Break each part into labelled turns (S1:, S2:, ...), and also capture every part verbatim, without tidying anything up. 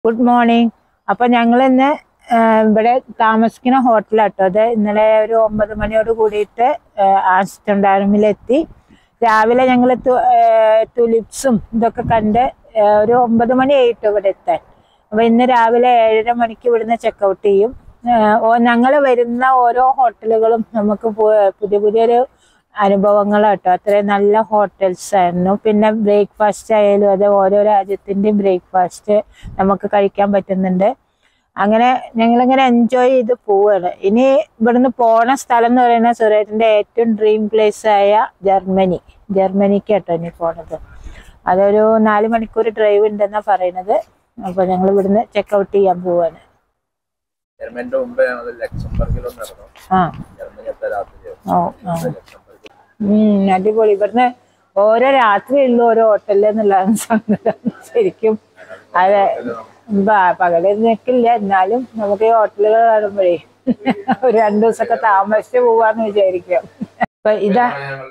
S1: Good morning. അപ്പം ഞങ്ങൾ ഇന്ന് ഇവിടെ താമസിക്കുന്ന ഹോട്ടലാട്ടോ. അത് ഇന്നലെ ഒരു ഒമ്പത് മണിയോട് കൂടിയിട്ട് ആംസ്റ്റർഡാമിലെത്തി. രാവിലെ ഞങ്ങൾ തുലിപ്സും ഇതൊക്കെ കണ്ട് ഒരു ഒമ്പത് മണി ആയിട്ടു ഇവിടെ എത്താൻ. അപ്പം ഇന്ന് രാവിലെ ഏഴര മണിക്ക് ഇവിടുന്ന് ചെക്കൗട്ട് ചെയ്യും. ഞങ്ങൾ വരുന്ന ഓരോ ഹോട്ടലുകളും നമുക്ക് പുതിയ പുതിയൊരു അനുഭവങ്ങളാട്ടോ. അത്രയും നല്ല ഹോട്ടൽസ് ആയിരുന്നു. പിന്നെ ബ്രേക്ക്ഫാസ്റ്റ് ആയാലും അത് ഓരോ രാജ്യത്തിൻ്റെയും ബ്രേക്ക്ഫാസ്റ്റ് നമുക്ക് കഴിക്കാൻ പറ്റുന്നുണ്ട്. അങ്ങനെ ഞങ്ങളിങ്ങനെ എൻജോയ് ചെയ്ത് പോവുകയാണ്. ഇനി ഇവിടുന്ന് പോണ സ്ഥലം എന്ന് പറയുന്നത് സുരേഷിൻ്റെ ഏറ്റവും ഡ്രീം പ്ലേസ് ആയ ജർമ്മനി ജർമ്മനിക്ക് കേട്ടോ ഇനി പോണത്. അതൊരു നാല് മണിക്കൂർ ഡ്രൈവ് ഉണ്ടെന്നാണ് പറയുന്നത്. അപ്പോൾ ഞങ്ങൾ ഇവിടുന്ന് ചെക്കൗട്ട് ചെയ്യാൻ പോവാണ്. ആ ഉം അടിപൊളി. ഇവിടുന്ന് ഓരോ രാത്രിയുള്ളൂ ഓരോ ഹോട്ടലിൽ എന്നുള്ളതാണ് സങ്കടം ശരിക്കും. അതെ, പകല് നിൽക്കില്ല, എന്നാലും നമുക്ക് ഈ ഹോട്ടലുകൾ കാണുമ്പോഴേ ഒരു രണ്ടു ദിവസമൊക്കെ താമസിച്ച് പോവാന്ന് വിചാരിക്കാം. അപ്പൊ ഇതാ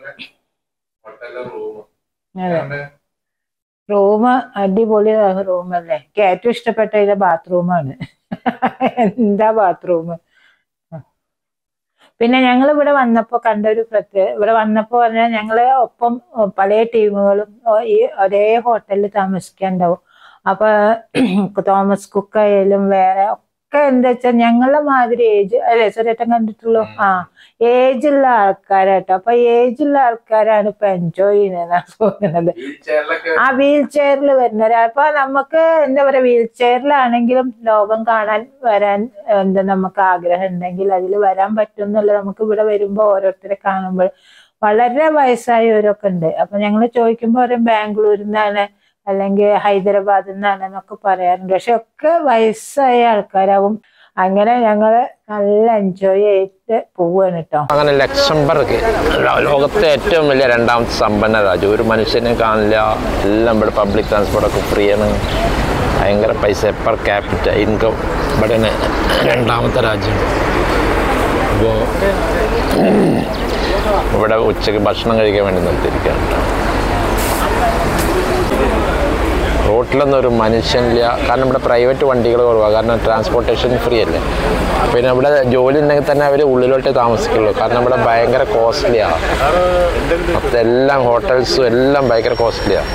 S1: അതെ, റൂം അടിപൊളി റൂമല്ലേ. എനിക്ക് ഏറ്റവും ഇഷ്ടപ്പെട്ട ഇതിലെ ബാത്റൂമാണ്. എന്താ ബാത്റൂം. പിന്നെ ഞങ്ങൾ ഇവിടെ വന്നപ്പോൾ കണ്ട ഒരു പ്രത്യേക, ഇവിടെ വന്നപ്പോൾ പറഞ്ഞാൽ ഞങ്ങള് ഒപ്പം പല ടീമുകളും ഈ ഒരേ ഹോട്ടലിൽ താമസിക്കാനുണ്ടാവും. അപ്പൊ തോമസ് കുക്ക് ആയാലും വേറെ ഒക്കെ എന്താ വെച്ചാൽ ഞങ്ങളുടെ മാതിരി ഏജ് അല്ലെ ചെറിയേട്ടൻ കണ്ടിട്ടുള്ളൂ. ആ ഏജുള്ള ആൾക്കാരാട്ടോ. അപ്പൊ ഏജുള്ള ആൾക്കാരാണ് ഇപ്പൊ എൻജോയ് ചെയ്യുന്നതെന്നാണ് തോന്നുന്നത്. ആ വീൽ ചെയറിൽ വരുന്നവരാ. അപ്പൊ നമുക്ക് എന്താ പറയാ, വീൽ ചെയറിലാണെങ്കിലും ലോകം കാണാൻ വരാൻ എന്താ നമുക്ക് ആഗ്രഹം ഉണ്ടെങ്കിൽ അതിൽ വരാൻ പറ്റും എന്നുള്ളത് നമുക്ക് ഇവിടെ വരുമ്പോ ഓരോരുത്തരെ കാണുമ്പോൾ. വളരെ വയസ്സായവരൊക്കെ ഉണ്ട്. അപ്പൊ ഞങ്ങൾ ചോദിക്കുമ്പോൾ പറയും ബാംഗ്ലൂരിൽ നിന്നാണ് അല്ലെങ്കിൽ ഹൈദരാബാദിൽ നിന്നാണ് എന്നൊക്കെ പറയാറുണ്ട്. പക്ഷെ ഒക്കെ വയസ്സായ ആൾക്കാരാവും. അങ്ങനെ ഞങ്ങള് നല്ല എൻജോയ് ചെയ്തിട്ട് പോവാണ് കേട്ടോ.
S2: അങ്ങനെ ലക്സംബർഗ് ലോകത്തെ ഏറ്റവും വലിയ രണ്ടാമത്തെ സമ്പന്ന രാജ്യം. ഒരു മനുഷ്യനെ കാണില്ല, എല്ലാം ഇവിടെ പബ്ലിക് ട്രാൻസ്പോർട്ടൊക്കെ ഫ്രീ ആണ്. ഭയങ്കര പൈസ പെർ ക്യാപിറ്റ ഇൻകം ഇവിടെ രണ്ടാമത്തെ രാജ്യം. അപ്പോൾ ഇവിടെ ഉച്ചയ്ക്ക് ഭക്ഷണം കഴിക്കാൻ വേണ്ടി നിർത്തിയിരിക്കുകയാണ്. റോട്ടിലൊന്നും ഒരു മനുഷ്യനില്ല. കാരണം ഇവിടെ പ്രൈവറ്റ് വണ്ടികൾ കുറവാണ്. കാരണം ട്രാൻസ്പോർട്ടേഷൻ ഫ്രീ അല്ലേ. പിന്നെ ഇവിടെ ജോലി ഉണ്ടെങ്കിൽ തന്നെ അവർ ഉള്ളിലോട്ടേ താമസിക്കുള്ളൂ. കാരണം ഇവിടെ ഭയങ്കര കോസ്റ്റ്ലിയാണ്. അപ്പം എല്ലാം ഹോട്ടൽസും എല്ലാം ഭയങ്കര കോസ്റ്റ്ലിയാണ്.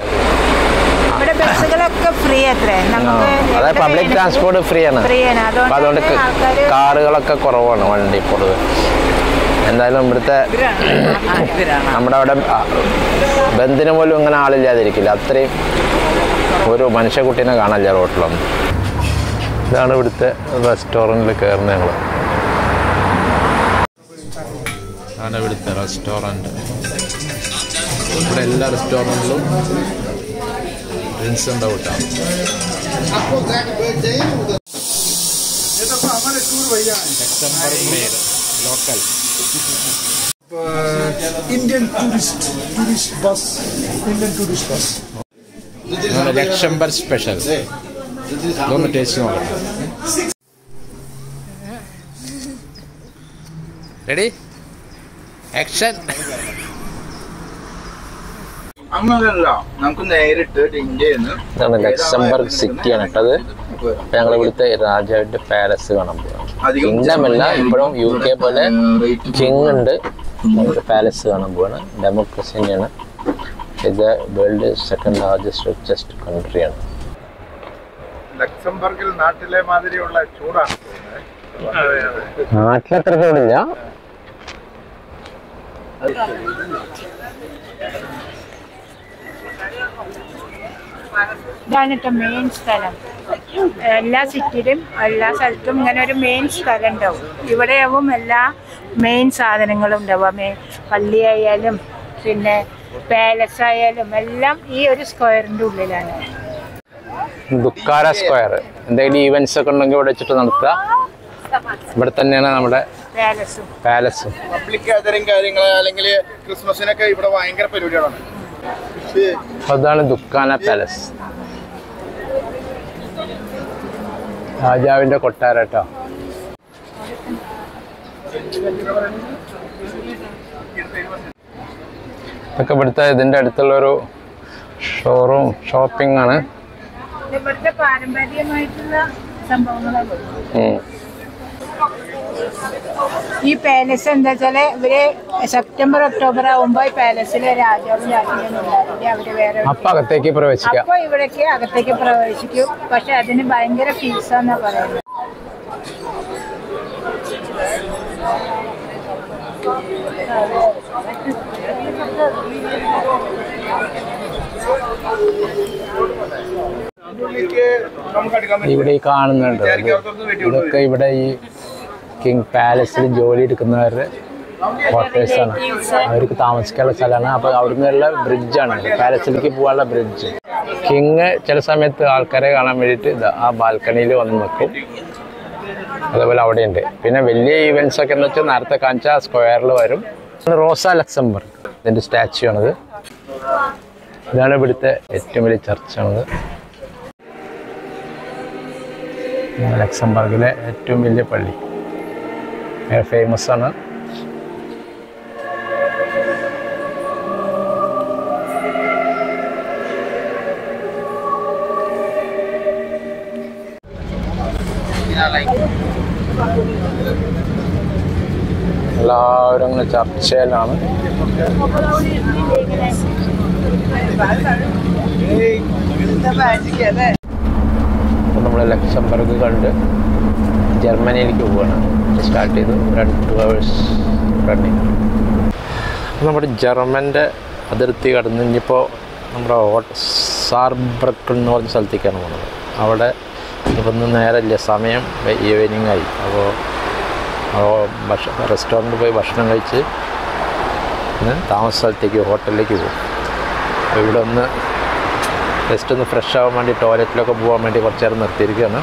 S2: അതായത് പബ്ലിക് ട്രാൻസ്പോർട്ട് ഫ്രീ ആണ്. അപ്പം അതുകൊണ്ട് കാറുകളൊക്കെ കുറവാണ് വണ്ടി പൊതുവെ. എന്തായാലും ഇവിടുത്തെ നമ്മുടെ അവിടെ ബന്ധിന് പോലും ഇങ്ങനെ ആളില്ലാതിരിക്കില്ല. അത്രയും ഒരു മനുഷ്യക്കുട്ടീനെ കാണില്ല റോട്ടിലൊന്നും. ഇതാണ് ഇവിടുത്തെ റെസ്റ്റോറൻറ്റിൽ കയറുന്നത് ഞങ്ങൾ. ആണ് ഇവിടുത്തെ റെസ്റ്റോറൻറ്റ്. ഇവിടെ എല്ലാ റെസ്റ്റോറൻറ്റിലും ഡ്രിങ്ക്സ് ഉണ്ടാവും കേട്ടോ. Local
S3: Indian tourist tourist bus Indian tourist bus
S2: Luxembourg special दोनों टेस्ट रेडी एक्शन. ഇതാണ് ലക്സംബർഗ് സിറ്റിയാണ് കേട്ടത്. ഞങ്ങൾ ഇവിടുത്തെ രാജാവിന്റെ പാലസ് കാണാൻ പോകാം. കിങ്ഡമല്ല, ഇപ്പോഴും യു കെ പോലെ കിങ് ഉണ്ട്. നമുക്ക് പാലസ് കാണാൻ പോവാണ്. ഡെമോക്രസി തന്നെയാണ്. ഇത് വേൾഡ് സെക്കൻഡ് ലാർജസ്റ്റ് റിച്ചസ്റ്റ് കൺട്രിയാണ്.
S4: ലക്സംബർഗിൽ നാട്ടിലെ മാതിരിയുള്ള ചൂടാണ്.
S2: നാട്ടിലത്ര ചൂടില്ല.
S1: ഇതാണ് കേട്ടോ മെയിൻ സ്ഥലം. എല്ലാ സിറ്റിയിലും എല്ലാ സ്ഥലത്തും ഇങ്ങനെ ഒരു മെയിൻ സ്ഥലം ഉണ്ടാവും. ഇവിടെയാവും എല്ലാ മെയിൻ സാധനങ്ങളും ഉണ്ടാവുക. മേ പള്ളി ആയാലും പിന്നെ പാലസ് ആയാലും എല്ലാം ഈ ഒരു സ്ക്വയറിൻ്റെ ഉള്ളിലാണ്.
S2: ദുക്കാര സ്ക്വയർ എന്തെങ്കിലും ഈവൻസ് ഒക്കെ ഉണ്ടെങ്കിൽ ഇവിടെ വെച്ചിട്ട് നടത്തുക. ഇവിടെ തന്നെയാണ് നമ്മുടെ
S1: പാലസും
S2: പാലസും
S4: പബ്ലിക് ഗാദറിംഗ് കാര്യങ്ങൾ അല്ലെങ്കിൽ ക്രിസ്മസിനൊക്കെ ഇവിടെ ഭയങ്കര പരിപാടികളാണ്.
S2: അതാണ് ദുക്കാന പാലസ്, രാജാവിന്റെ കൊട്ടാരം കേട്ടോ. ഇതൊക്കെ ഇവിടുത്തെ ഇതിന്റെ അടുത്തുള്ളൊരു ഷോറൂം ഷോപ്പിംഗ് ആണ്.
S1: ഇവിടുത്തെ പാരമ്പര്യമായിട്ടുള്ള സംഭവങ്ങളാണ്. ഈ പാലസ് എന്താ വെച്ചാല് ഇവര് സെപ്റ്റംബർ ഒക്ടോബർ ആവുമ്പോ ഈ പാലസിലെ രാജാവും രാജ്ഞിയും ഉണ്ടാവില്ലേ, അവര് വേറെ
S2: അപ്പൊ അകത്തേക്ക് പ്രവേശിക്കാം.
S1: അപ്പൊ ഇവിടേക്ക് അകത്തേക്ക് പ്രവേശിക്കും. പക്ഷെ അതിന് ഭയങ്കര ഫീസാന്നാ പറയുന്നത്.
S2: ഇവിടെ ഈ കാണുന്നുണ്ട് ഇതൊക്കെ ഇവിടെ ഈ കിങ് പാലസിൽ ജോലി എടുക്കുന്നവരുടെ ക്വാർട്ടേഴ്സാണ്. അവർക്ക് താമസിക്കാനുള്ള സ്ഥലമാണ്. അപ്പോൾ അവിടെ നിന്നുള്ള ബ്രിഡ്ജാണ്, പാലസിലേക്ക് പോകാനുള്ള ബ്രിഡ്ജ്. കിങ് ചില സമയത്ത് ആൾക്കാരെ കാണാൻ വേണ്ടിയിട്ട് ഇത് ആ ബാൽക്കണിയിൽ വന്ന് നിൽക്കും. അതേപോലെ അവിടെയുണ്ട്. പിന്നെ വലിയ ഈവൻസ് ഒക്കെ എന്ന് വെച്ചാൽ നേരത്തെ കാണിച്ച സ്ക്വയറിൽ വരും. റോസ ലക്സംബർഗ് ഇതിൻ്റെ സ്റ്റാച്യു ആണിത്. ഇതാണ് ഇവിടുത്തെ ഏറ്റവും വലിയ ചർച്ചാണിത്. ലക്സംബർഗിലെ ഏറ്റവും വലിയ പള്ളി ഫേമസ് ആണ്. എല്ലാവരും അങ്ങനെ ചർച്ചയിലാണ്. നമ്മൾ ലക്സംബർഗ് കണ്ട് ജർമ്മനിയിലേക്ക് പോവുകയാണ്. സ്റ്റാർട്ട് ചെയ്തു രണ്ട് ടു അവേഴ്സ് റണ്ണിങ്. നമ്മുടെ ജർമ്മൻ്റെ അതിർത്തി കടന്ന് ഇനിയിപ്പോൾ നമ്മുടെ സാർബ്രക്ക് എന്ന് പറഞ്ഞ സ്ഥലത്തേക്കാണ് പോകുന്നത്. അവിടെ ഇപ്പൊന്നും നേരമില്ല, സമയം ഈവനിങ് ആയി. അപ്പോൾ ഭക്ഷ റെസ്റ്റോറൻറ്റിൽ പോയി ഭക്ഷണം കഴിച്ച് താമസ സ്ഥലത്തേക്ക് ഹോട്ടലിലേക്ക് പോകും. അപ്പോൾ ഇവിടെ ഒന്ന് ജസ്റ്റ് ഒന്ന് ഫ്രഷ് ആവാൻ വേണ്ടി ടോയ്ലറ്റിലൊക്കെ പോകാൻ വേണ്ടി കുറച്ച് നേരം നിർത്തിയിരിക്കുകയാണ്.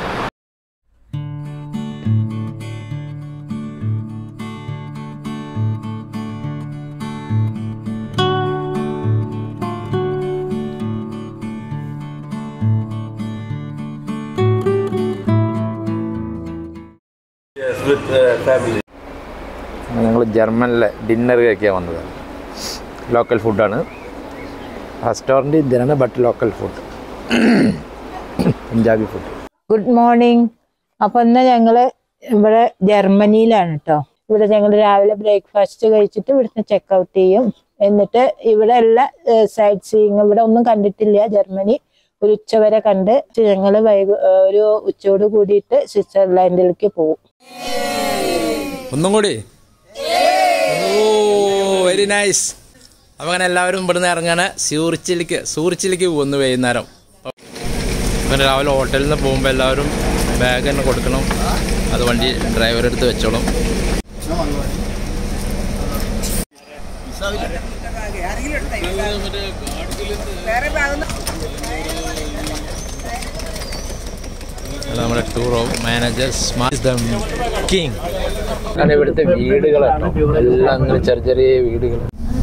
S2: ഞങ്ങൾ ജർമ്മനിലെ ഡിന്നർ കഴിക്കാൻ വന്നത്. ലോക്കൽ ഫുഡാണ്. റെസ്റ്റോറൻറ്റ് ഇന്ത്യനാണ്, but local food, Punjabi food.
S1: Good morning. അപ്പൊ ഇന്ന് ഞങ്ങള് ഇവിടെ ജർമ്മനിയിലാണ് കേട്ടോ. ഇവിടെ ഞങ്ങൾ രാവിലെ ബ്രേക്ക്ഫാസ്റ്റ് കഴിച്ചിട്ട് ഇവിടുന്ന് ചെക്ക് ഔട്ട് ചെയ്യും. എന്നിട്ട് ഇവിടെ ഉള്ള സൈറ്റ് സീയിങ് ഇവിടെ ഒന്നും കണ്ടിട്ടില്ല. ജർമ്മനി ഒരു ഉച്ച വരെ കണ്ട് ഞങ്ങൾ വൈകു ഒരു ഉച്ചയോട് കൂടിയിട്ട് സ്വിറ്റ്സർലാൻഡിലേക്ക് പോകും.
S5: ഒന്നും കൂടി. Oh very nice. അപ്പം അങ്ങനെ എല്ലാവരും ഇവിടുന്ന് ഇറങ്ങാണ്. സൂറിച്ചിലേക്ക് സൂറിച്ചിലേക്ക് പോകുന്നു വൈകുന്നേരം. അങ്ങനെ രാവിലെ ഹോട്ടലിൽ നിന്ന് പോകുമ്പോൾ എല്ലാവരും ബാഗ് തന്നെ കൊടുക്കണം. അത് വണ്ടി ഡ്രൈവറെ അടുത്ത് വെച്ചോളും. നമ്മുടെ ടൂർ മാനേജർ കിങ്.
S2: കാരണം ഇവിടുത്തെ വീടുകളാട്ടോ എല്ലാം അങ്ങനെ ചെറിയ ചെറിയ വീടുകൾ.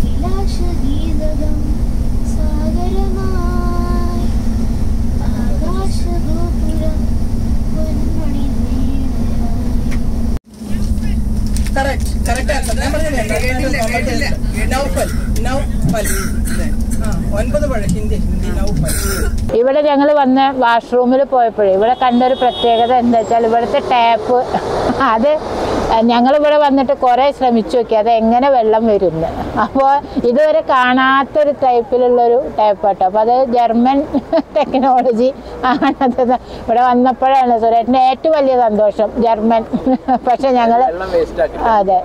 S1: ഇവിടെ ഞങ്ങൾ വന്ന വാഷ്റൂമിൽ പോയപ്പോഴേ ഇവിടെ കണ്ടൊരു പ്രത്യേകത എന്താ വെച്ചാൽ ഇവിടുത്തെ ടാപ്പ് അത് ഞങ്ങളിവിടെ വന്നിട്ട് കുറേ ശ്രമിച്ചു നോക്കി അത് എങ്ങനെ വെള്ളം വരുന്നു. അപ്പോൾ ഇതുവരെ കാണാത്തൊരു ടൈപ്പിലുള്ളൊരു ടാപ്പാട്ടോ. അപ്പോൾ അത് ജർമ്മൻ ടെക്നോളജി ആണത്. ഇവിടെ വന്നപ്പോഴാണ് സുരേഷിൻ്റെ ഏറ്റവും വലിയ സന്തോഷം ജർമ്മൻ. പക്ഷെ ഞങ്ങൾ അതെ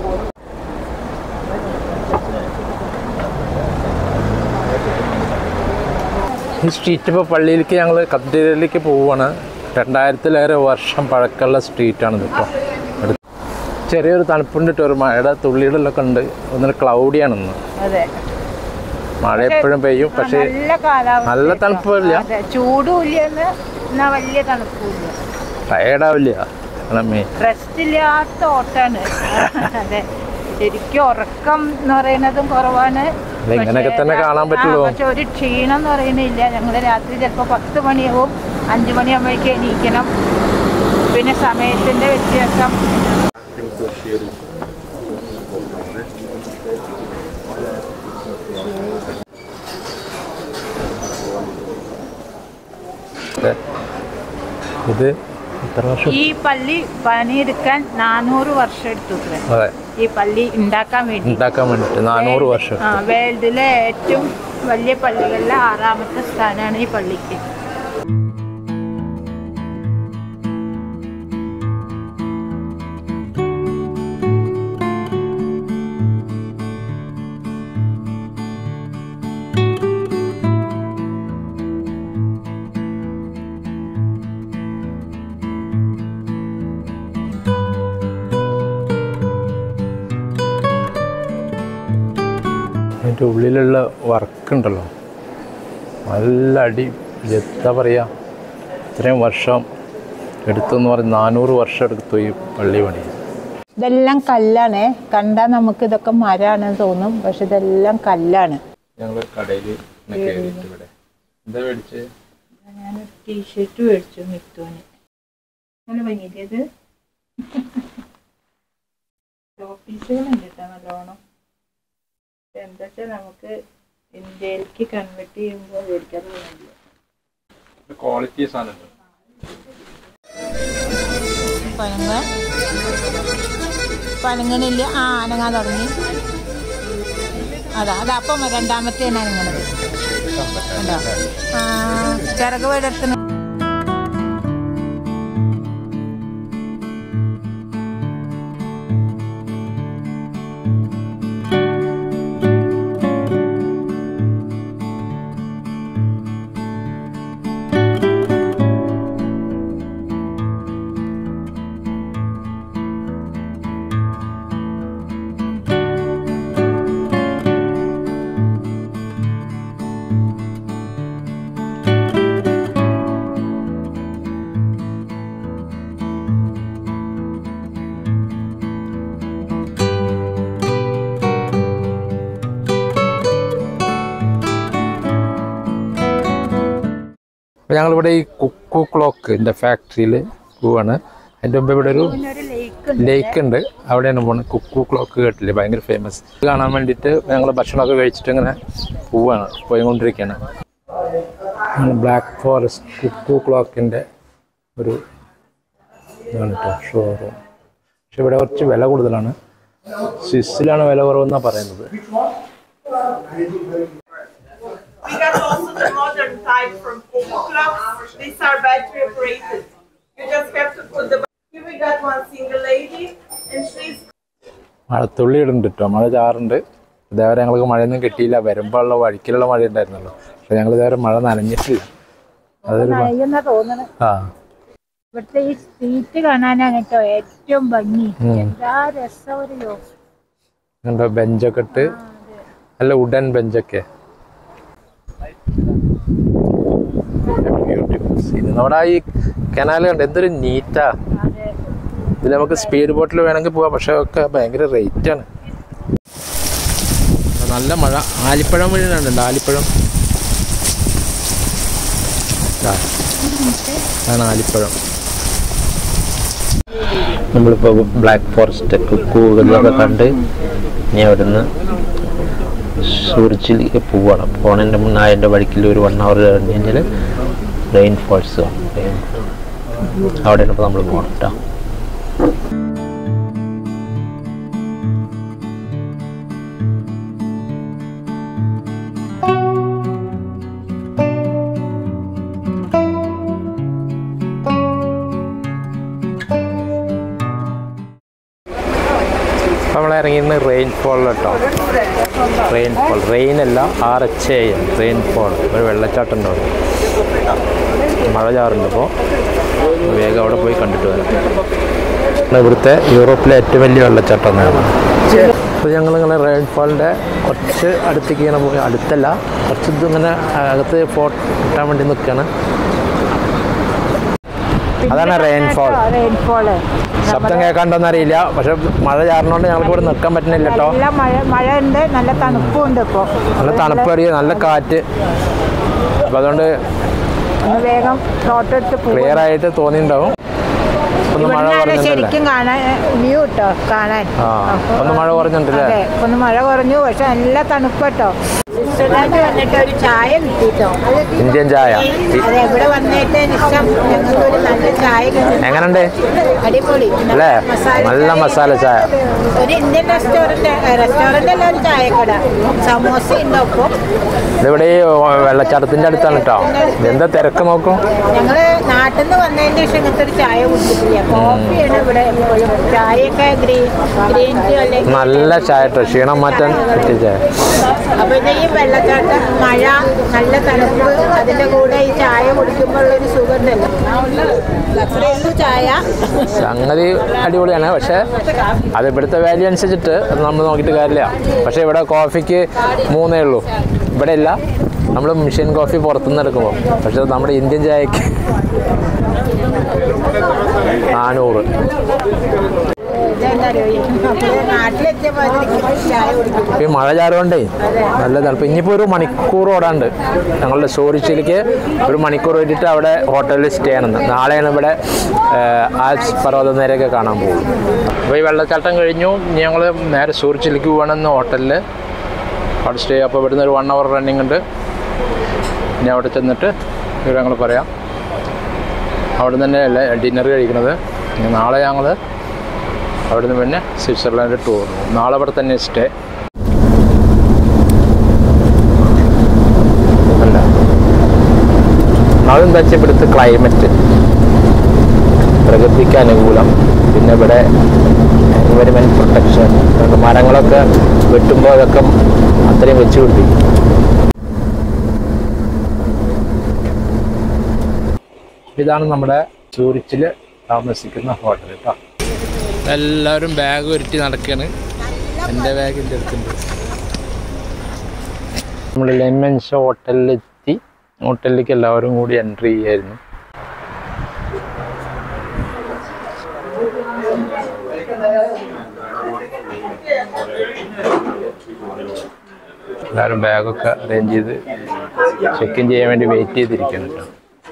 S2: ഈ സ്ട്രീറ്റ് ഇപ്പോൾ പള്ളിയിലേക്ക് ഞങ്ങൾ കത്തീഡ്രലിലേക്ക് പോവുകയാണ്. രണ്ടായിരത്തിലേറെ വർഷം പഴക്കമുള്ള സ്ട്രീറ്റാണിത്. ഇപ്പോൾ ചെറിയൊരു തണുപ്പുണ്ടിട്ട് ഒരു മഴയുടെ തുള്ളിയിടലൊക്കെ ഉണ്ട്. ഒന്നൊരു ക്ലൗഡിയാണെന്ന്. മഴ എപ്പോഴും പെയ്യും, പക്ഷേ നല്ല തണുപ്പില്ല,
S1: ചൂടും ഇല്ല, വലിയ തണുപ്പില്ല,
S2: ടയേർഡാവില്ല.
S1: റെസ്റ്റ് ഇല്ലാത്ത ഓട്ടാണ്. അതെ ശരിക്കും ഉറക്കം എന്ന് പറയുന്നതും കുറവാണ്.
S2: ഇങ്ങനെയൊക്കെ തന്നെ കാണാൻ പറ്റുള്ളൂ.
S1: പക്ഷെ ഒരു ക്ഷീണം എന്ന് പറയുന്നില്ല. ഞങ്ങൾ രാത്രി ചിലപ്പോൾ പത്ത് മണിയാവും, അഞ്ചു മണിയാകുമ്പോഴേക്ക് എണീക്കണം. പിന്നെ സമയത്തിന്റെ വ്യത്യാസം.
S2: ഇത് എത്ര വർഷം?
S1: ഈ പള്ളി പണിയെടുക്കാൻ നാനൂറ് വർഷം എടുത്തു.
S2: അതെ,
S1: ഈ പള്ളി ഉണ്ടാക്കാൻ വേണ്ടി
S2: ഉണ്ടാക്കാൻ വേണ്ടിട്ട് നാനൂറ് വർഷം.
S1: വേൾഡിലെ ഏറ്റവും വലിയ പള്ളികളിലെ ആറാമത്തെ സ്ഥാനമാണ് ഈ പള്ളിക്ക്.
S2: അതിൻ്റെ ഉള്ളിലുള്ള വർക്ക് ഉണ്ടല്ലോ, നല്ല അടി. എന്താ പറയുക, ഇത്രയും വർഷം എടുത്തെന്ന് പറഞ്ഞ് നാനൂറ് വർഷം എടുത്തു ഈ പള്ളി പണി.
S1: ഇതെല്ലാം കല്ലാണ്. കണ്ടാൽ നമുക്ക് ഇതൊക്കെ മരമാണെന്ന് തോന്നും, പക്ഷെ ഇതെല്ലാം കല്ലാണ്.
S2: ഞങ്ങൾ കടയിൽ ഇവിടെ എന്താ മേടിച്ച്?
S1: ഞാനൊരു ടീഷർട്ട് മേടിച്ചു മിത്തോന്. നല്ല ഭംഗിയത് ഓഫീസുകളുണ്ട് കേട്ടോ നല്ലോണം. എന്താ വെച്ചാൽ നമുക്ക് ഇന്ത്യയിലേക്ക് കൺവെർട്ട് ചെയ്യുമ്പോൾ മേടിക്കാതെ വേണ്ടില്ല.
S2: ക്വാളിറ്റി സാധനം
S1: പനങ്ങ പനങ്ങണില്ല. ആ അനങ്ങാൻ തുടങ്ങി. അതാ അതപ്പം രണ്ടാമത്തെയാണ് അനങ്ങണത്. ഉണ്ടോ? ആ ചിറക് വിടർത്തുന്ന
S2: അപ്പോൾ ഞങ്ങളിവിടെ ഈ കുക്കു ക്ലോക്കിൻ്റെ ഫാക്ടറിയിൽ പോവാണ്. അതിൻ്റെ മുമ്പ് ഇവിടെ ഒരു ലേക്ക് ഉണ്ട്, അവിടെയാണ് പോകുന്നത്. കുക്കു ക്ലോക്ക് കേട്ടില്ലേ, ഭയങ്കര ഫേമസ്. കാണാൻ വേണ്ടിയിട്ട് ഞങ്ങൾ ഭക്ഷണമൊക്കെ കഴിച്ചിട്ട് ഇങ്ങനെ പോവാണ്, പോയിക്കൊണ്ടിരിക്കുകയാണ്. ബ്ലാക്ക് ഫോറസ്റ്റ് കുക്കു ക്ലോക്കിൻ്റെ ഒരു ഇതാണ് കേട്ടോ ഷോറൂം. പക്ഷെ ഇവിടെ കുറച്ച് വില കൂടുതലാണ്. സ്വിസ്സിലാണ് വില കുറവെന്നാണ് പറയുന്നത്.
S6: We got also the modern type from Coco clocks. These are battery operated. You just have to put the. Here we got one single lady, and she's.
S2: മഴത്തുള്ളി ഇടുന്നുണ്ട് കേട്ടോ, മഴ ചാറുണ്ട്. ഇതേവരെ ഞങ്ങൾക്ക് മഴയൊന്നും കിട്ടിയില്ല. വരുമ്പോഴുള്ള വഴിക്കിലുള്ള മഴ ഉണ്ടായിരുന്നല്ലോ, പക്ഷെ ഞങ്ങൾ ഇതേവരെ മഴ നനഞ്ഞിട്ടില്ല. അതൊരു ആ
S1: ഇവിടുത്തെ ഈ സ്ട്രീറ്റ് കാണാനാണ് കേട്ടോ ഏറ്റവും ഭംഗി. എന്താ രസം.
S2: ഒരു ബെഞ്ചൊക്കെ ഇട്ട് നല്ല ഉഡൻ ബെഞ്ചൊക്കെ. നമ്മുടെ ഈ കനാല് കണ്ട് എന്തൊരു നീറ്റാ. ഇതിൽ നമുക്ക് സ്പീഡ് ബോട്ടിൽ വേണമെങ്കിൽ പോവാം, പക്ഷെ ഒക്കെ ഭയങ്കര റേറ്റ് ആണ്.
S5: നല്ല മഴ. ആലിപ്പഴം വീഴുന്നുണ്ട്. ആലിപ്പഴം ആണ് ആലിപ്പഴം.
S2: നമ്മളിപ്പോൾ ബ്ലാക്ക് ഫോറസ്റ്റ് കുക്കുകളൊക്കെ കണ്ട് ഇനി അവിടുന്ന് സൂറിച്ചിലേക്ക് പോവുകയാണ്. പോണതിൻ്റെ മുന്നേ അതിൻ്റെ വഴിക്കിൽ ഒരു വൺ അവർ കഴിഞ്ഞ് കഴിഞ്ഞാൽ റെയിൻ ഫോൾസ് അവിടെയാണ് ഇപ്പോൾ നമ്മൾ പോകണം കേട്ടോ. നമ്മളിറങ്ങിയിരുന്ന റെയിൻഫോൾ കേട്ടോ. റെയിൻഫോൾ റെയിനല്ല, R H A N rainfall. ഒരു വെള്ളച്ചാട്ടം ഉണ്ടാവും. മഴ ചാറുണ്ട്. ഇപ്പോൾ വേഗം അവിടെ പോയി കണ്ടിട്ട് വരാം. ഇവിടുത്തെ യൂറോപ്പിലെ ഏറ്റവും വലിയ വെള്ളച്ചാട്ടം എന്നാണ്. അപ്പോൾ ഞങ്ങളിങ്ങനെ റെയിൻഫോളിൻ്റെ കുറച്ച് അടുത്തേക്ക് ഇങ്ങനെ പോയി, അടുത്തല്ല കുറച്ച് ഇത് ഇങ്ങനെ അകത്ത് ഫോട്ടോ കിട്ടാൻ വേണ്ടി നിൽക്കുകയാണ്. അതാണ് റെയിൻഫോൾ. ശബ്ദം കേൾക്കാണ്ടോന്ന് അറിയില്ല, പക്ഷെ മഴ ചാറിനോണ്ട് ഞങ്ങൾക്ക് ഇവിടെ നിൽക്കാൻ പറ്റുന്നില്ല കേട്ടോ.
S1: മഴ ഉണ്ട്, നല്ല തണുപ്പുണ്ട്. ഇപ്പോൾ
S2: നല്ല തണുപ്പ് അറിയ, നല്ല കാറ്റ്. അപ്പം അതുകൊണ്ട്
S1: വേഗം ഫോട്ടോ എടുത്ത്
S2: ക്ലിയർ ആയിട്ട് തോന്നിയിട്ടുണ്ടാവും. ഒന്ന് മഴ
S1: ശരിക്കും കാണാൻ വ്യൂ കേട്ടോ കാണാൻ.
S2: ആ ഒന്ന് മഴ കുറഞ്ഞിട്ടില്ലേ?
S1: ഒന്ന് മഴ കുറഞ്ഞു, പക്ഷെ നല്ല തണുപ്പ് കേട്ടോ. സ്വിറ്റ്സർലാൻഡ് വന്നിട്ട് ഒരു ചായ കിട്ടിട്ടോ.
S2: ഇന്ത്യൻ ചായ
S1: അതെ, ഇവിടെ വന്നിട്ട് നിശം ഞങ്ങൾക്ക് ഒരു നല്ല ചായ കിട്ടി.
S2: എങ്ങനെയുണ്ട്?
S1: അടിപൊളി
S2: അല്ലേ? നല്ല മസാല ചായ.
S1: ഒരു ഇന്ത്യൻ റെസ്റ്റോറന്റ് റെസ്റ്റോറന്റ് അല്ല, ഒരു ചായക്കട. സമോസ ഉണ്ട്. ഒപ്പം
S2: ഇതിവിടെ ഈ വെള്ളച്ചാട്ടത്തിന്റെ അടുത്താണ് കേട്ടോ. എന്താ തിരക്ക് നോക്കും.
S1: ഞങ്ങള് നാട്ടിൽ നിന്ന് വന്നതിന് ശേഷം ഇങ്ങനത്തെ ഒരു ചായ കുടിച്ചിട്ടില്ല. കോഫിയാണ് ഇവിടെ എപ്പോഴും. ചായയൊക്കെ ഗ്രീൻ ഗ്രീൻ ടീ അല്ലെങ്കിൽ
S2: നല്ല ചായ കേട്ടോ, ക്ഷീണം മാറ്റാൻ പറ്റിയ ചായ.
S1: അപ്പൊ ഇത് ഈ വെള്ളച്ചാട്ടം, മഴ, നല്ല തണുപ്പ്, അതിന്റെ കൂടെ ഈ ചായ കുടിക്കുമ്പോൾ ഉള്ളൊരു സുഖം ഉണ്ടല്ലോ. അത്രയുള്ളൂ ചായ.
S2: സംഗതി അടിപൊളിയാണ്. പക്ഷെ അത് ഇവിടുത്തെ വാല്യൂ അനുസരിച്ചിട്ട് അത് നമ്മൾ നോക്കിയിട്ട് കാര്യമില്ല. പക്ഷെ ഇവിടെ കോഫിക്ക് മൂന്നേ ഉള്ളൂ. ഇവിടെ ഇല്ല, നമ്മൾ മിഷ്യൻ കോഫി പുറത്തുനിന്ന് എടുക്കുമ്പോൾ. പക്ഷെ നമ്മുടെ ഇന്ത്യൻ ചായക്ക് നാനൂറ്.
S1: നാട്ടിലെത്തിയ ചായ കുടിക്കും.
S2: ഈ മഴ ചാറുകൊണ്ടേ നല്ല തണുപ്പ്. ഇനിയിപ്പോൾ ഒരു മണിക്കൂർ ഓടാണ്ട് ഞങ്ങളുടെ സൂറിച്ചിലേക്ക് ഒരു മണിക്കൂർ ഓടിയിട്ട് അവിടെ ഹോട്ടലിൽ സ്റ്റേ ആണെന്ന്. നാളെയാണ് ഇവിടെ ആൽപ്സ് പർവ്വതനിരയൊക്കെ കാണാൻ പോകും. അപ്പോൾ ഈ വെള്ളച്ചാട്ടം കഴിഞ്ഞു ഞങ്ങൾ നേരെ സൂറിച്ചിലേക്ക് പോകണമെന്ന് ഹോട്ടലിൽ അവിടെ സ്റ്റേ. അപ്പോൾ ഇവിടുന്ന് ഒരു വൺ അവർ റണ്ണിങ് ഉണ്ട്. ഇനി അവിടെ ചെന്നിട്ട് വിവരങ്ങൾ പറയാം. അവിടെ നിന്ന് തന്നെയല്ലേ ഡിന്നർ കഴിക്കുന്നത്. ഇനി നാളെ ഞങ്ങൾ അവിടെ നിന്ന് പിന്നെ സ്വിറ്റ്സർലാൻഡ് ടൂർ. നാളെ ഇവിടെ തന്നെ സ്റ്റേ. അല്ല അതെന്താ വെച്ചാൽ ഇവിടുത്തെ ക്ലൈമറ്റ് പ്രകൃതിക്ക് അനുകൂലം. പിന്നെ ഇവിടെ എൻവയറമെൻറ്റ് പ്രൊട്ടക്ഷൻ, മരങ്ങളൊക്കെ വെട്ടുമ്പോൾ അതൊക്കെ അത്രയും വെച്ച് പിടിപ്പിക്കും. ഇതാണ് നമ്മുടെ സൂറിച്ചിൽ താമസിക്കുന്ന ഹോട്ടൽ കേട്ടോ.
S5: എല്ലാവരും ബാഗ് ഉരുട്ടി നടക്കുകയാണ്. എൻ്റെ ബാഗ് എൻ്റെ അടുത്തുണ്ട്.
S2: നമ്മൾ ലെമൻസ് ഹോട്ടലിലെത്തി. ഹോട്ടലിലേക്ക് എല്ലാവരും കൂടി എൻട്രി ചെയ്യായിരുന്നു. എല്ലാവരും ബാഗൊക്കെ അറേഞ്ച് ചെയ്ത് ചെക്ക് ഇൻ ചെയ്യാൻ വേണ്ടി വെയിറ്റ് ചെയ്തിരിക്കുന്നു കേട്ടോ.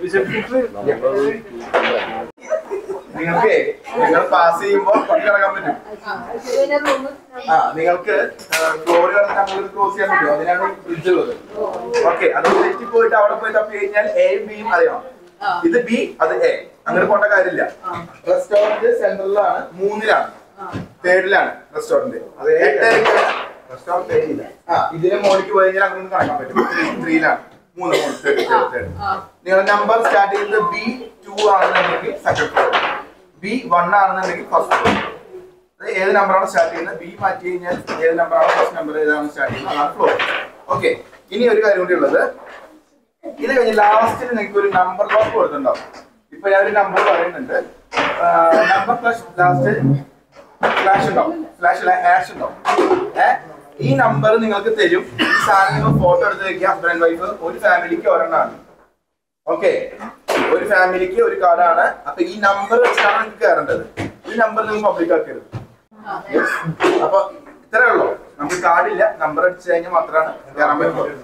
S4: നിങ്ങൾക്ക് നിങ്ങൾ പാസ് ചെയ്യുമ്പോൾ പുറത്തിറങ്ങാൻ പറ്റും. ആ നിങ്ങൾക്ക് ഫ്ലോറിൽ നമുക്ക് ക്ലോസ് ചെയ്യാൻ പറ്റും. അതിനാണ് ഫ്രിഡ്ജ് ഉള്ളത്. ഓക്കെ, അത് തെറ്റി പോയിട്ട് അവിടെ പോയി തപ്പി കഴിഞ്ഞാൽ എയും ബിയും അറിയണം. ഇത് ബി, അത് എ. അങ്ങനെ പോണ്ട കാര്യമില്ല. റെസ്റ്റോറന്റ് സെൻട്രലിലാണ്, മൂന്നിലാണ്, തേർഡിലാണ് റെസ്റ്റോറന്റ്. അത് റെസ്റ്റോറന്റ് ഏഴില്ല. ആ ഇതിന് മോളിക്ക് പോയി കഴിഞ്ഞാൽ അങ്ങനെ കണക്കാൻ പറ്റും. ത്രീയിലാണ്, മൂന്ന് മൂന്ന് തേർഡ് തേർഡ്. നിങ്ങളുടെ നമ്പർ സ്റ്റാർട്ട് ചെയ്യുന്നത് ബി ടു ആണെന്നുണ്ടെങ്കിൽ സെക്കൻഡ് ഫ്ലോർ, ബി വൺ ആണെന്നുണ്ടെങ്കിൽ ഫസ്റ്റ് ഫ്ലോർ. അത് ഏത് നമ്പറാണ് സ്റ്റാർട്ട് ചെയ്യുന്നത്, ബി മാറ്റി കഴിഞ്ഞാൽ ഏത് നമ്പറാണ് ഫസ്റ്റ് നമ്പർ ഏതാണ് സ്റ്റാർട്ട് ചെയ്യുന്നത് അതാണ് ഫ്ലോർ. ഓക്കെ, ഇനി ഒരു കാര്യം കൂടി ഉള്ളത്, ഇത് കഴിഞ്ഞ് ലാസ്റ്റിൽ നിങ്ങൾക്ക് ഒരു നമ്പർ ബ്ലോക്ക് കൊടുത്തിട്ടുണ്ടാവും. ഇപ്പൊ ഞാൻ ഒരു നമ്പർ പറയുന്നുണ്ട്. നമ്പർ പ്ലസ് ലാസ്റ്റ് ഫ്ലാഷ് ഉണ്ടാവും, ഫ്ലാഷ് അല്ല ഹാഷ് ഉണ്ടാവും. ഏഹ് ഈ നമ്പർ നിങ്ങൾക്ക് തരും. ഈ സാധനം നിങ്ങൾ ഫോട്ടോ എടുത്ത് വെക്കുക. ഹസ്ബൻഡ് ആൻഡ് വൈഫ്, ഒരു ഫാമിലിക്ക് ഒരെണ്ണമാണ്. ഓക്കെ, ഒരു ഫാമിലിക്ക് ഒരു കാർഡാണ്. അപ്പൊ ഈ നമ്പർ വെച്ചാണ് നിങ്ങൾക്ക് കയറേണ്ടത്. ഈ നമ്പർ നിങ്ങൾ പബ്ലിക് ആക്കരുത്. അപ്പൊ ഇത്രേ ഉള്ളൂ. നമുക്ക് കാർഡില്ല, നമ്പർ അടിച്ചു കഴിഞ്ഞാൽ മാത്രമാണ് കയറാൻ പറ്റുള്ളൂ.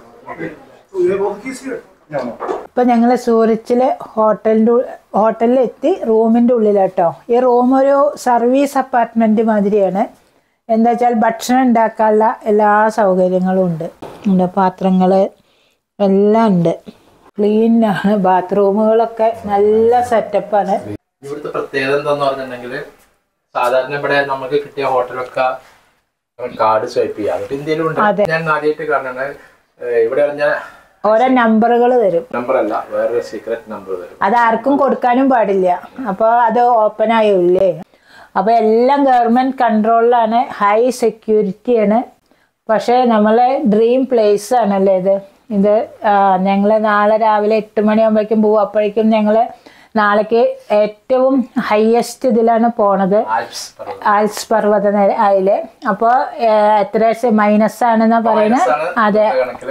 S1: ഇപ്പൊ ഞങ്ങള് സൂറിച്ചില് ഹോട്ടലിന്റെ ഹോട്ടലിൽ എത്തി. റൂമിന്റെ ഉള്ളിലാട്ടോ. ഈ റൂം ഒരു സർവീസ് അപ്പാർട്ട്മെന്റ് മാതിരിയാണ്. എന്താ വെച്ചാൽ ഭക്ഷണം ഉണ്ടാക്കാനുള്ള എല്ലാ സൗകര്യങ്ങളും ഉണ്ട്. ഉണ്ട് പാത്രങ്ങള് എല്ലാം ഉണ്ട്. ക്ലീൻ ആണ്. ബാത്റൂമുകളൊക്കെ നല്ല സെറ്റപ്പാണ്.
S2: ഇവിടുത്തെ പ്രത്യേകത എന്താന്ന് പറഞ്ഞിട്ടുണ്ടെങ്കിൽ സാധാരണ ഇവിടെ നമുക്ക് കിട്ടിയ ഹോട്ടലൊക്കെ കാർഡ് സ്വൈപ്പ് ചെയ്യാം. അതൊക്കെ ഇന്ത്യയിലും ഉണ്ട്. ഞാൻ ആദ്യമായിട്ട് കാണുന്നത് ഇവിടെ പറഞ്ഞാൽ
S1: ഓരോ നമ്പറുകൾ തരും.
S2: നമ്പർ അല്ല, വേറൊരു സീക്രട്ട് നമ്പർ തരും.
S1: അത് ആർക്കും കൊടുക്കാനും പാടില്ല. അപ്പൊ അത് ഓപ്പൺ ആയില്ലേ. അപ്പൊ എല്ലാം ഗവൺമെന്റ് കൺട്രോളിലാണ്. ഹൈ സെക്യൂരിറ്റി ആണ്. പക്ഷെ നമ്മളെ ഡ്രീം പ്ലേസ് ആണല്ലേ ഇത്. ഇത് ഞങ്ങള് നാളെ രാവിലെ എട്ട് മണിയാകുമ്പോഴേക്കും പോകും. അപ്പോഴേക്കും ഞങ്ങള് നാളേക്ക് ഏറ്റവും ഹയസ്റ്റ് ഇതിലാണ് പോണത്, ആൽപ്സ് പർവ്വത നിരയില്. അപ്പൊ എത്ര മൈനസ് ആണെന്നാ പറയുന്നത്. അതെ,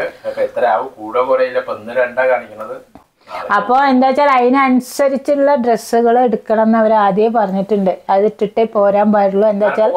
S1: അപ്പൊ എന്താ വെച്ചാൽ അതിനനുസരിച്ചുള്ള ഡ്രസ്സുകൾ എടുക്കണം എന്ന് അവർ ആദ്യം പറഞ്ഞിട്ടുണ്ട്. അത് ഇട്ടിട്ടേ പോരാൻ പാടുള്ളൂ. എന്താ വെച്ചാൽ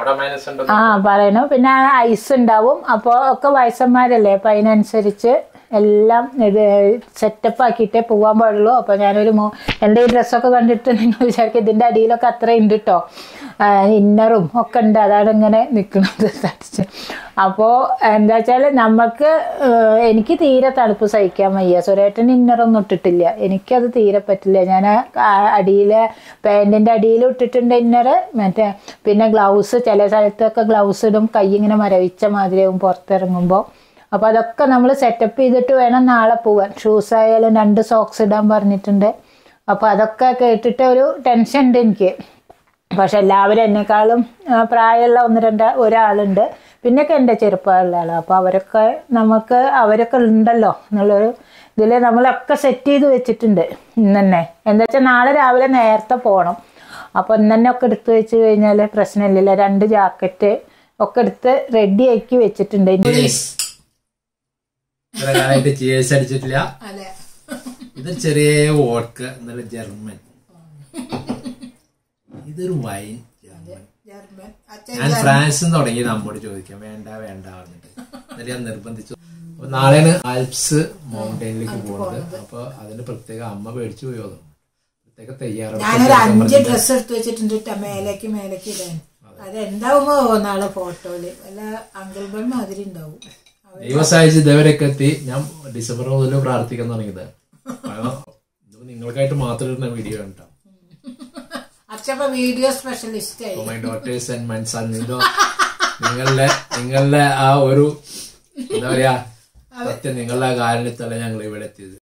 S1: ആ പറയണു. പിന്നെ ഐസ് ഉണ്ടാവും. അപ്പൊ ഒക്കെ വയസ്സന്മാരല്ലേ, അപ്പൊ അതിനനുസരിച്ച് എല്ലാം ഇത് സെറ്റപ്പ് ആക്കിയിട്ടേ പോകാൻ പാടുള്ളൂ. അപ്പോൾ ഞാനൊരു മോ എൻ്റെ ഈ ഡ്രസ്സൊക്കെ കണ്ടിട്ട് നിങ്ങൾ വിചാരിക്കും ഇതിൻ്റെ അടിയിലൊക്കെ അത്ര ഉണ്ട് കേട്ടോ, ഇന്നറും ഒക്കെ ഉണ്ട്, അതാണ് ഇങ്ങനെ നിൽക്കുന്നത് തടിച്ച്. അപ്പോൾ എന്താ വെച്ചാൽ നമുക്ക് എനിക്ക് തീരെ തണുപ്പ് സഹിക്കാൻ വയ്യ. സുരേട്ടന് ഇന്നറൊന്നും ഇട്ടിട്ടില്ല, എനിക്കത് തീരെ പറ്റില്ല. ഞാൻ അടിയിൽ പാൻറ്റിൻ്റെ അടിയിൽ ഇട്ടിട്ടുണ്ട് ഇന്നറ്. മറ്റേ പിന്നെ ഗ്ലൗസ് ചില സ്ഥലത്തൊക്കെ ഗ്ലൗസ് ഇടും, കൈ ഇങ്ങനെ മരവിച്ച മാതിരിയാവും പുറത്തിറങ്ങുമ്പോൾ. അപ്പോൾ അതൊക്കെ നമ്മൾ സെറ്റപ്പ് ചെയ്തിട്ട് വേണം നാളെ പോകാൻ. ഷൂസ് ആയാലും രണ്ട് സോക്സ് ഇടാൻ പറഞ്ഞിട്ടുണ്ട്. അപ്പോൾ അതൊക്കെ കേട്ടിട്ട് ഒരു ടെൻഷൻ ഉണ്ട് എനിക്ക്. പക്ഷെ എല്ലാവരും എന്നെക്കാളും പ്രായമുള്ള ഒന്ന് രണ്ട് ഒരാളുണ്ട്, പിന്നെയൊക്കെ എൻ്റെ ചെറുപ്പമുള്ള ആളാണ്. അപ്പോൾ അവരൊക്കെ നമുക്ക് അവരൊക്കെ ഉണ്ടല്ലോ എന്നുള്ളൊരു ഇതിൽ നമ്മളൊക്കെ സെറ്റ് ചെയ്ത് വെച്ചിട്ടുണ്ട് ഇന്ന് തന്നെ. എന്താ വെച്ചാൽ നാളെ രാവിലെ നേരത്തെ പോകണം. അപ്പോൾ ഇന്ന് തന്നെ ഒക്കെ എടുത്ത് വെച്ച് കഴിഞ്ഞാൽ പ്രശ്നമില്ലല്ലോ. രണ്ട് ജാക്കറ്റ് ഒക്കെ എടുത്ത് റെഡി ആക്കി വെച്ചിട്ടുണ്ട്.
S5: അടിച്ചിട്ടില്ല, ഇത് ചെറിയ വോഡ്ക, എന്നാലും ജർമ്മൻ. ഇതൊരു വൈൻ ജർമ്മൻ. ഞാൻ ഫ്രാൻസിൽ നിന്ന് തുടങ്ങി നമ്മോട് ചോദിക്കാം വേണ്ട വേണ്ട പറഞ്ഞിട്ട്, എന്നിട്ട് ഞാൻ നിർബന്ധിച്ചു. അപ്പൊ നാളെയാണ് ആൽപ്സ് മൗണ്ടൈനിലേക്ക് പോകുന്നത്. അപ്പൊ അതിന് പ്രത്യേക അമ്മ പേടിച്ചു പോയോ, പ്രത്യേക തയ്യാറെടുപ്പ്.
S1: ഞാനൊരു അഞ്ച് ഡ്രസ്സ് എടുത്ത് വെച്ചിട്ടുണ്ട് മേലേക്ക് മേലേക്ക് ഇടാൻ. അത് എന്താവുമ്പോ നാളെ ഫോട്ടോയില് വല്ല അങ്കിൾ ബൺ മാതിരി ഉണ്ടാവും.
S5: ദൈവസഹായിച്ച് ഇതേവരെയൊക്കെ എത്തി. ഞാൻ ഡിസംബർ മുതൽ പ്രാർത്ഥിക്കാൻ തുടങ്ങിയത് നിങ്ങൾക്കായിട്ട് മാത്രം ഇടുന്ന വീഡിയോ കണ്ടോ.
S1: Video specialist
S5: my daughters and my son, നിങ്ങളുടെ നിങ്ങളുടെ ആ ഒരു എന്താ പറയാ സത്യം, നിങ്ങളുടെ ആ കാരണത്തല്ല ഞങ്ങൾ ഇവിടെ എത്തിയത്.